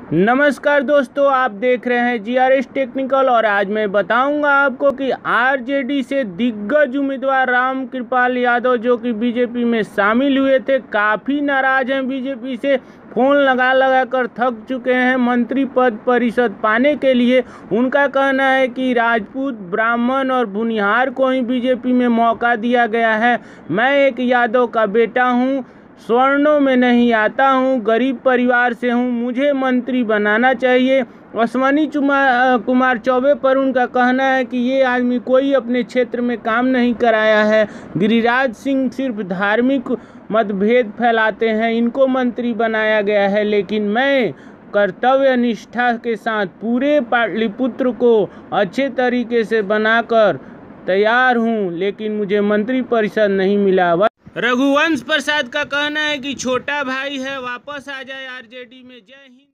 नमस्कार दोस्तों, आप देख रहे हैं जीआरएस टेक्निकल। और आज मैं बताऊंगा आपको कि आरजेडी से दिग्गज उम्मीदवार रामकृपाल यादव जो कि बीजेपी में शामिल हुए थे, काफ़ी नाराज हैं बीजेपी से। फ़ोन लगा लगा कर थक चुके हैं मंत्री पद परिषद पाने के लिए। उनका कहना है कि राजपूत, ब्राह्मण और भुनिहार को ही बीजेपी में मौका दिया गया है। मैं एक यादव का बेटा हूँ, स्वर्णों में नहीं आता हूँ, गरीब परिवार से हूँ, मुझे मंत्री बनाना चाहिए। अश्वनी कुमार चौबे पर उनका कहना है कि ये आदमी कोई अपने क्षेत्र में काम नहीं कराया है। गिरिराज सिंह सिर्फ धार्मिक मतभेद फैलाते हैं, इनको मंत्री बनाया गया है। लेकिन मैं कर्तव्य निष्ठा के साथ पूरे पाटलिपुत्र को अच्छे तरीके से बनाकर तैयार हूँ, लेकिन मुझे मंत्री परिषद नहीं मिला। रघुवंश प्रसाद का कहना है कि छोटा भाई है, वापस आ जाए आरजेडी में। जय हिंद।